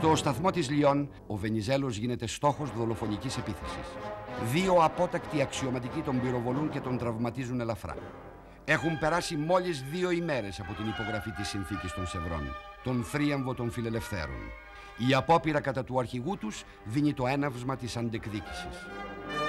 Στο σταθμό της Λιόν, ο Βενιζέλος γίνεται στόχος δολοφονικής επίθεσης. Δύο απότακτοι αξιωματικοί τον πυροβολούν και τον τραυματίζουν ελαφρά. Έχουν περάσει μόλις 2 ημέρες από την υπογραφή της συνθήκης των Σευρών, τον θρίαμβο των φιλελευθέρων. Η απόπειρα κατά του αρχηγού τους δίνει το έναυσμα της αντεκδίκησης.